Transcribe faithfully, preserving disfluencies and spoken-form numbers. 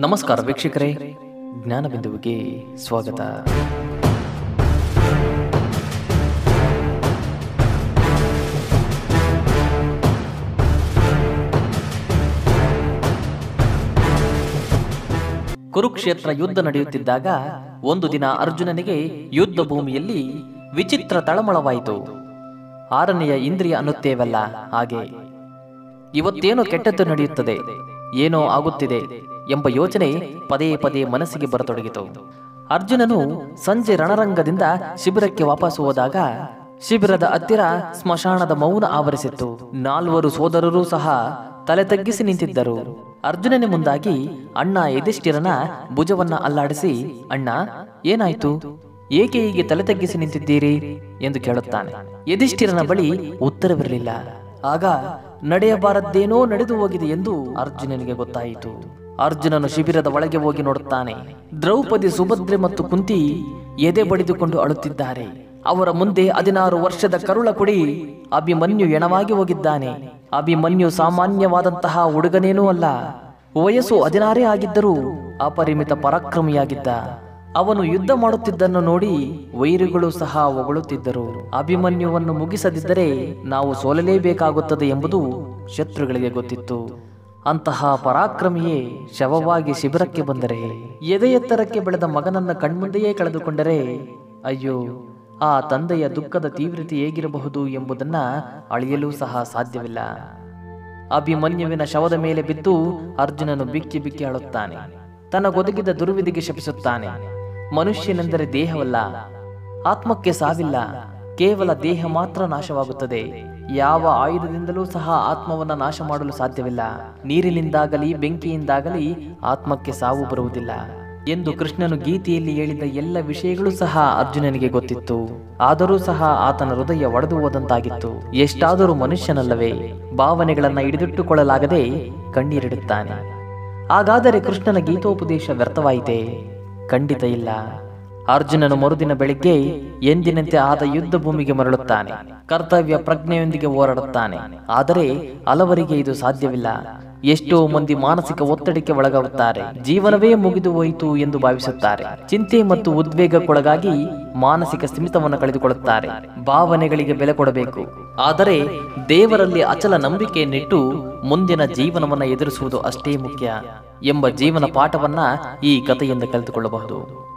ನಮಸ್ಕಾರ ವೀಕ್ಷಕರೇ, ಜ್ಞಾನ ಬಿಂದುವಿಗೆ ಸ್ವಾಗತ. ಕುರುಕ್ಷೇತ್ರ ಯುದ್ಧ ನಡೆಯುತ್ತಿದ್ದಾಗ ಒಂದು ದಿನ ಅರ್ಜುನನಿಗೆ ಯುದ್ಧ ಭೂಮಿಯಲ್ಲಿ ವಿಚಿತ್ರ ತಳಮಳವಾಯಿತು. ಆರನೆಯ ಇಂದ್ರಿಯ ಅನ್ನುತ್ತೇವಲ್ಲ, ಹಾಗೆ ಇವತ್ತೇನೋ ಕೆಟ್ಟದ್ದು ನಡೆಯುತ್ತದೆ, ಏನೋ ಆಗುತ್ತಿದೆ ಎಂಬ ಯೋಚನೆ ಪದೇ ಪದೇ ಮನಸ್ಸಿಗೆ ಬರತೊಡಗಿತು. ಅರ್ಜುನನು ಸಂಜೆ ರಣರಂಗದಿಂದ ಶಿಬಿರಕ್ಕೆ ವಾಪಸ್ ಹೋದಾಗ ಶಿಬಿರದ ಹತ್ತಿರ ಸ್ಮಶಾನದ ಮೌನ ಆವರಿಸಿತ್ತು. ನಾಲ್ವರು ಸೋದರರೂ ಸಹ ತಲೆ ತಗ್ಗಿಸಿ ನಿಂತಿದ್ದರು. ಅರ್ಜುನನೇ ಮುಂದಾಗಿ ಅಣ್ಣ ಯುಧಿಷ್ಠಿರನ ಭುಜವನ್ನ ಅಲ್ಲಾಡಿಸಿ, ಅಣ್ಣ ಏನಾಯ್ತು, ಏಕೆ ಹೀಗೆ ತಲೆ ತಗ್ಗಿಸಿ ನಿಂತಿದ್ದೀರಿ ಎಂದು ಕೇಳುತ್ತಾನೆ. ಯುಧಿಷ್ಠಿರನ ಬಳಿ ಉತ್ತರವಿರಲಿಲ್ಲ. ಆಗ ನಡೆಯಬಾರದ್ದೇನೋ ನಡೆದು ಹೋಗಿದೆ ಎಂದು ಅರ್ಜುನನಿಗೆ ಗೊತ್ತಾಯಿತು. ಅರ್ಜುನನು ಶಿಬಿರದ ಒಳಗೆ ಹೋಗಿ ನೋಡುತ್ತಾನೆ. ದ್ರೌಪದಿ, ಸುಭದ್ರೆ ಮತ್ತು ಕುಂತಿ ಎದೆ ಬಡಿದುಕೊಂಡು ಅಳುತ್ತಿದ್ದಾರೆ. ಅವರ ಮುಂದೆ ಹದಿನಾರು ವರ್ಷದ ಕರುಳ ಕುಡಿ ಅಭಿಮನ್ಯು ಎಣವಾಗಿ ಹೋಗಿದ್ದಾನೆ. ಅಭಿಮನ್ಯು ಸಾಮಾನ್ಯವಾದಂತಹ ಹುಡುಗನೇನೂ ಅಲ್ಲ. ವಯಸ್ಸು ಹದಿನಾರೇ ಆಗಿದ್ದರೂ ಅಪರಿಮಿತ ಪರಾಕ್ರಮಿಯಾಗಿದ್ದ. ಅವನು ಯುದ್ಧ ಮಾಡುತ್ತಿದ್ದನ್ನು ನೋಡಿ ವೈರಿಗಳು ಸಹ ಹೊಗಳುತ್ತಿದ್ದರು. ಅಭಿಮನ್ಯುವನ್ನು ಮುಗಿಸದಿದ್ದರೆ ನಾವು ಸೋಲಲೇಬೇಕಾಗುತ್ತದೆ ಎಂಬುದು ಶತ್ರುಗಳಿಗೆ ಗೊತ್ತಿತ್ತು. ಅಂತಹ ಪರಾಕ್ರಮಿಯೇ ಶವವಾಗಿ ಶಿಬಿರಕ್ಕೆ ಬಂದರೆ, ಎದೆ ಎತ್ತರಕ್ಕೆ ಬೆಳೆದ ಮಗನನ್ನ ಕಣ್ಮುಂದೆಯೇ ಕಳೆದುಕೊಂಡರೆ ಅಯ್ಯೋ, ಆ ತಂದೆಯ ದುಃಖದ ತೀವ್ರತೆ ಹೇಗಿರಬಹುದು ಎಂಬುದನ್ನ ಅಳಿಯಲು ಸಹ ಸಾಧ್ಯವಿಲ್ಲ. ಅಭಿಮನ್ಯುವಿನ ಶವದ ಮೇಲೆ ಬಿದ್ದು ಅರ್ಜುನನು ಬಿಕ್ಕಿ ಬಿಕ್ಕಿ ಅಳುತ್ತಾನೆ. ತನಗೊದಗಿದ ದುರ್ವಿಧಿಗೆ ಶಪಿಸುತ್ತಾನೆ. ಮನುಷ್ಯನೆಂದರೆ ದೇಹವಲ್ಲ, ಆತ್ಮಕ್ಕೆ ಸಾವಿಲ್ಲ, ಕೇವಲ ದೇಹ ಮಾತ್ರ ನಾಶವಾಗುತ್ತದೆ. ಯಾವ ಆಯುಧದಿಂದಲೂ ಸಹ ಆತ್ಮವನ್ನ ನಾಶ ಮಾಡಲು ಸಾಧ್ಯವಿಲ್ಲ. ನೀರಿನಿಂದಾಗಲಿ ಬೆಂಕಿಯಿಂದಾಗಲಿ ಆತ್ಮಕ್ಕೆ ಸಾವು ಬರುವುದಿಲ್ಲ ಎಂದು ಕೃಷ್ಣನು ಗೀತೆಯಲ್ಲಿ ಹೇಳಿದ ಎಲ್ಲ ವಿಷಯಗಳು ಸಹ ಅರ್ಜುನನಿಗೆ ಗೊತ್ತಿತ್ತು. ಆದರೂ ಸಹ ಆತನ ಹೃದಯ ಒಡೆದು ಹೋದಂತಾಗಿತ್ತು. ಎಷ್ಟಾದರೂ ಮನುಷ್ಯನಲ್ಲವೇ, ಭಾವನೆಗಳನ್ನ ಹಿಡಿದಿಟ್ಟುಕೊಳ್ಳಲಾಗದೆ ಕಣ್ಣೀರಿಡುತ್ತಾನೆ. ಹಾಗಾದರೆ ಕೃಷ್ಣನ ಗೀತೋಪದೇಶ ವ್ಯರ್ಥವಾಯಿತೆ? ಖಂಡಿತ ಇಲ್ಲ. ಅರ್ಜುನನು ಮರುದಿನ ಬೆಳಿಗ್ಗೆ ಎಂದಿನಂತೆ ಆದ ಯುದ್ಧ ಭೂಮಿಗೆ ಮರಳುತ್ತಾನೆ. ಕರ್ತವ್ಯ ಪ್ರಜ್ಞೆಯೊಂದಿಗೆ ಹೋರಾಡುತ್ತಾನೆ. ಆದರೆ ಹಲವರಿಗೆ ಇದು ಸಾಧ್ಯವಿಲ್ಲ. ಎಷ್ಟೋ ಮಂದಿ ಮಾನಸಿಕ ಒತ್ತಡಕ್ಕೆ ಒಳಗಾಗುತ್ತಾರೆ. ಜೀವನವೇ ಮುಗಿದು ಹೋಯಿತು ಎಂದು ಭಾವಿಸುತ್ತಾರೆ. ಚಿಂತೆ ಮತ್ತು ಉದ್ವೇಗಕ್ಕೊಳಗಾಗಿ ಮಾನಸಿಕ ಸ್ಥಿಮಿತವನ್ನು ಕಳೆದುಕೊಳ್ಳುತ್ತಾರೆ. ಭಾವನೆಗಳಿಗೆ ಬೆಲೆ ಕೊಡಬೇಕು, ಆದರೆ ದೇವರಲ್ಲಿ ಅಚಲ ನಂಬಿಕೆಯನ್ನಿಟ್ಟು ಮುಂದಿನ ಜೀವನವನ್ನು ಎದುರಿಸುವುದು ಅಷ್ಟೇ ಮುಖ್ಯ ಎಂಬ ಜೀವನ ಪಾಠವನ್ನ ಈ ಕಥೆಯಿಂದ ಕಲಿತುಕೊಳ್ಳಬಹುದು.